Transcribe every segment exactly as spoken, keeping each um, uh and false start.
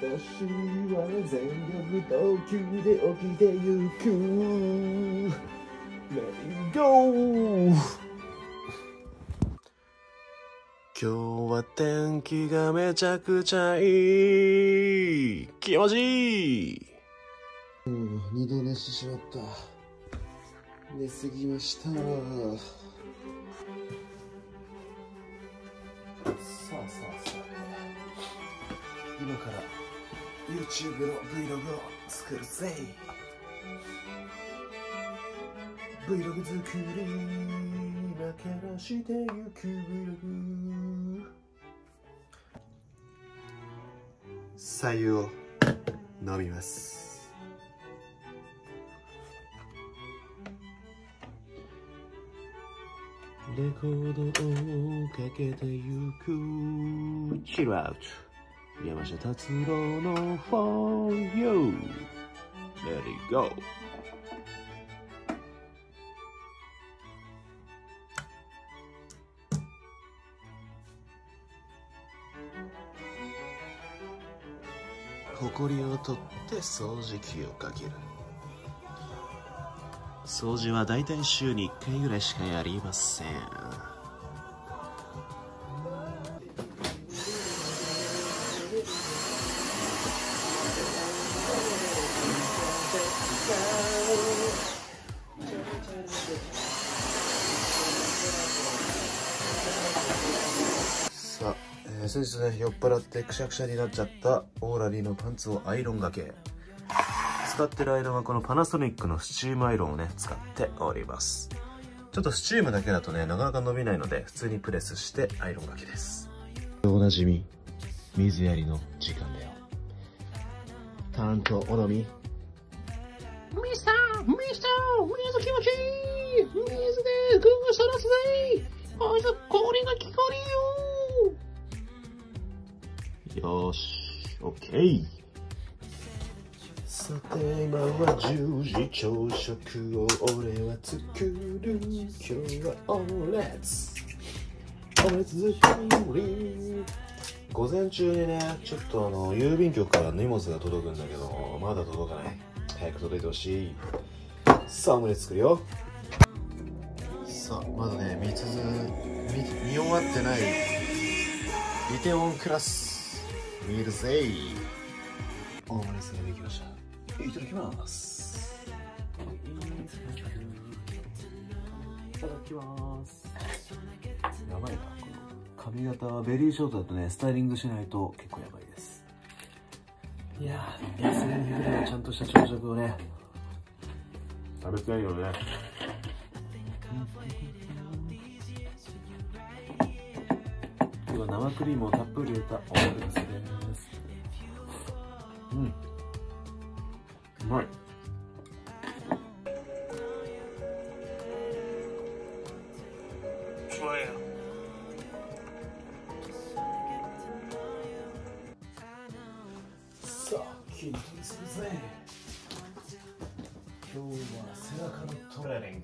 私は全力投球で起きてゆく Let it go。 今日は天気がめちゃくちゃいい。気持ちいい。うん、二度寝してしまった。寝すぎました。さあさあさあ、今から YouTube の Vlog を作るぜ。 Vlog 作り今からしてゆく Vlog。 白湯を飲みます。レコードをかけてゆく Chill Out 山下達郎の For You Let It Go。 ほこりを取って掃除機をかける。掃除はだいたい週にいっかいぐらいしかやりません。さあ、えー、先日ね、酔っ払ってくしゃくしゃになっちゃったオーラリーのパンツをアイロンがけ。使ってるアイロンはこのパナソニックのスチームアイロンをね使っております。ちょっとスチームだけだとねなかなか伸びないので普通にプレスしてアイロンがけです。おなじみ水やりの時間だよ。担当おのみミスターミスター水気持ちいい。水でグーさらすぜ。あいつこれが効かねえよ。よーし OK。さて今はじゅうじ朝食を俺は作る。今日はオムレツオムレツ作り。午前中にねちょっとあの郵便局から荷物が届くんだけどまだ届かない。早く届いてほしい。さあオムレツ作るよ。さあまだね見続見見終わってないイテウォンクラス見るぜ。オムレツができました。いただきます。いただきます。やばいな、この髪型はベリーショートだとねスタイリングしないと結構やばいです。いやー、休みの日ぐらいはちゃんとした朝食をね食べたいよね。今日は生クリームをたっぷり入れたオムレツです。うん、うまい。さあ筋トレするぜ。今日は背中のトレーニング。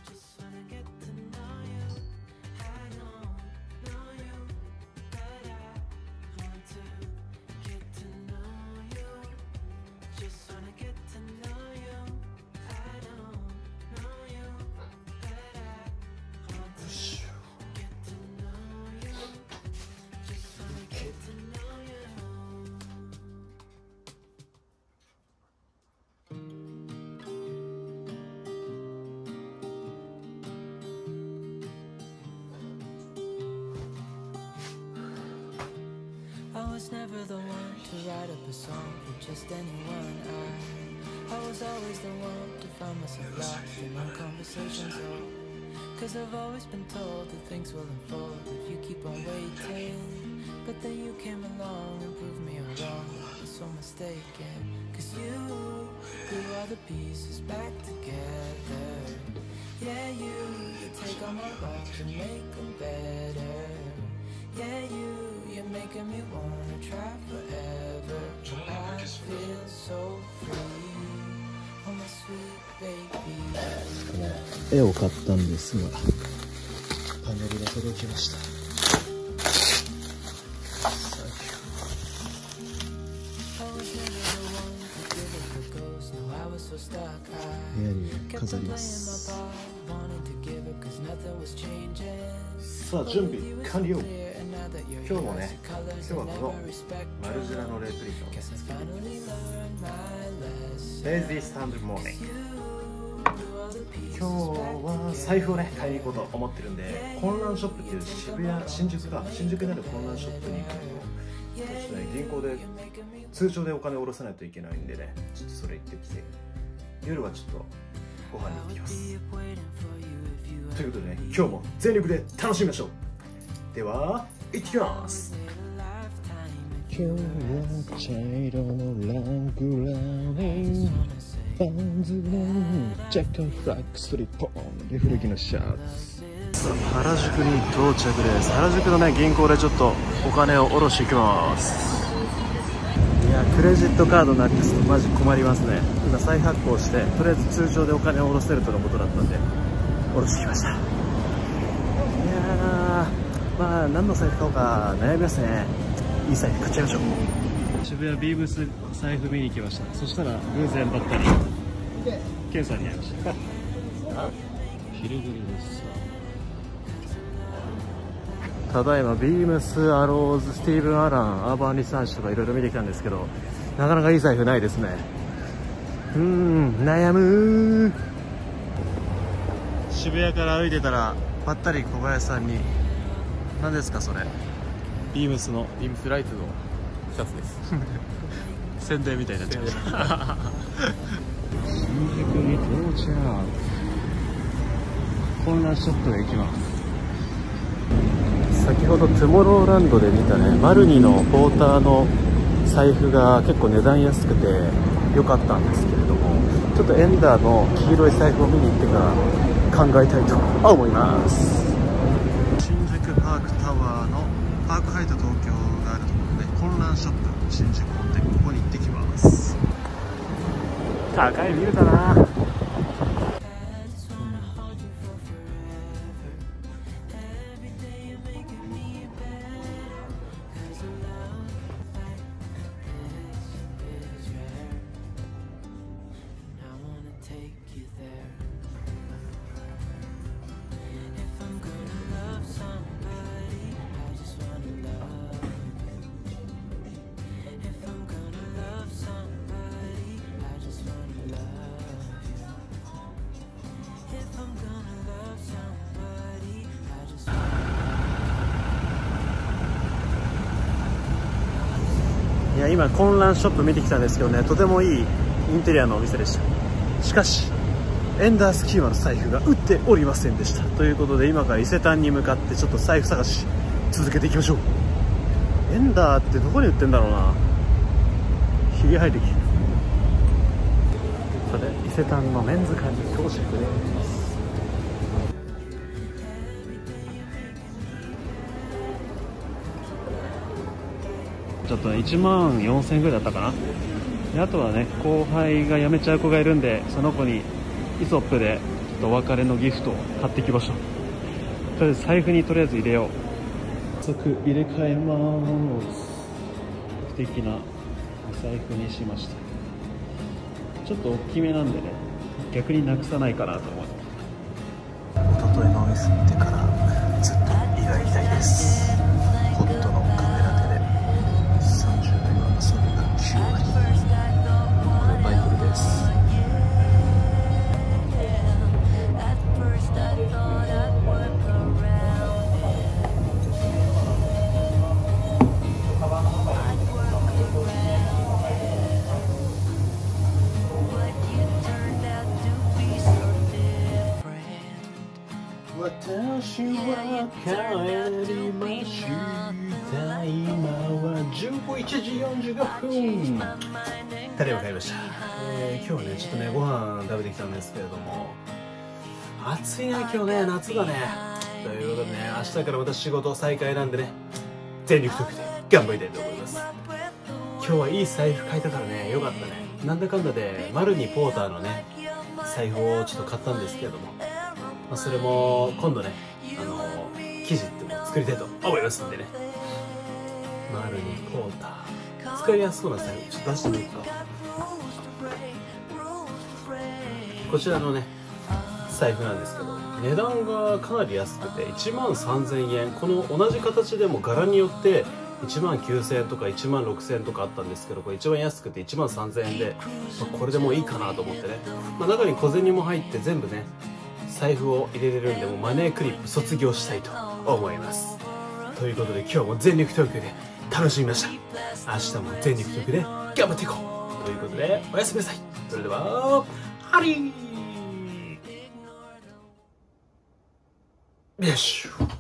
I was never the one to write up a song for just anyone. I, I was always the one to find myself lost in my conversations. Oh, cause I've always been told that things will unfold if you keep on waiting. But then you came along and proved me wrong. I was so mistaken. Cause you glue all the pieces back together. Yeah, you, you take all my wrongs and make them better. Yeah, you, you're making me wanna try forever. I feel so free. Oh my sweet baby. 絵を買ったんですがパネルが届きました。 部屋に飾ります。さあ準備完了。今日もね、今日はこのマルジェラのレプリカを作っていきます。Lazy Sunday Morning。今日は財布をね買いに行こうと思ってるんで、混乱ショップっていう渋谷新宿か新宿にある混乱ショップに行くのを、ちょっとね銀行で通帳でお金を下ろさないといけないんでね、ちょっとそれ行ってきて、夜はちょっとご飯に行ってきます。ということでね、今日も全力で楽しみましょう。では行ってきます。今日は茶色のラングラーバンズのジャックフラッグスリッポンで古着のシャツ。原宿に到着です。原宿のね銀行でちょっとお金を下ろしていきます。いやクレジットカードなくすとマジ困りますね。今再発行してとりあえず通帳でお金を下ろせるとのことだったんで下ろしてきました。いやーまあ何の財布買おうか悩みますね。いい財布買っちゃいましょう。渋谷ビームス財布見に行きました。そしたら偶然ばったりケンさんに会いました昼ぶりです。ただいまビームス、アローズ、スティーブン・アラン、アーバン・リサーチとかいろいろ見てきたんですけど、なかなかいい財布ないですね。うーん悩む。渋谷から歩いてたらばったり小林さんに「何ですかそれ?」ビームスのビームスライトのシャツです宣伝みたいになっちゃいました新宿に到着。混乱ショップへ行きます。先ほどトゥモローランドで見たねマルニのポーターの財布が結構値段安くて良かったんですけれども、ちょっとエンダーの黄色い財布を見に行ってから考えたいと思います。新宿パークタワーのパークハイト東京があるところで混乱ショップ新宿本店、ここに行ってきます。高いビルだな。いや今混乱ショップ見てきたんですけどね、とてもいいインテリアのお店でした。しかしエンダースキーマの財布が売っておりませんでした。ということで今から伊勢丹に向かってちょっと財布探し続けていきましょう。エンダーってどこに売ってんだろうな。ひげ生えてきてる。それ伊勢丹のメンズ館に到着です。ちょっといちまんよんせんえんぐらいだったかな。であとはね後輩が辞めちゃう子がいるんで、その子にイソップでちょっとお別れのギフトを買っていきましょう。とりあえず財布にとりあえず入れよう。早速入れ替えます。素敵なお財布にしました。ちょっと大きめなんでね逆になくさないかなと思って。一昨日のお店見てからずっと胃が痛いです。ホットのカフェラテでさんじゅうびょうのそれがきゅうわり。これバイブルです。私は帰りました。今はじゅういちじよんじゅうごふん。タレを買いました。えー、今日はねちょっとねご飯食べてきたんですけれども、暑いな今日ね、夏だね。ということでね明日からまた仕事再開なんでね全力特で頑張りたいと思います。今日はいい財布買えたからねよかったね。なんだかんだでマルニポーターのね財布をちょっと買ったんですけれども、まあ、それも今度ねあの生地ってものを作りたいと思いますんでね。マルニポーター使いやすそうな財布ちょっと出してみようか。 こちらのね財布なんですけど、値段がかなり安くていちまんさんぜんえん。この同じ形でも柄によっていちまんきゅうせんえんとかいちまんろくせんえんとかあったんですけど、これ一番安くていちまんさんぜんえんで、まあ、これでもういいかなと思ってね、まあ、中に小銭も入って全部ね財布を入れれるんで、もうマネークリップ卒業したいと思います。ということで今日も全力投球で楽しみました。明日も全力投球で頑張っていこうということで、おやすみなさい。それではハリーよし。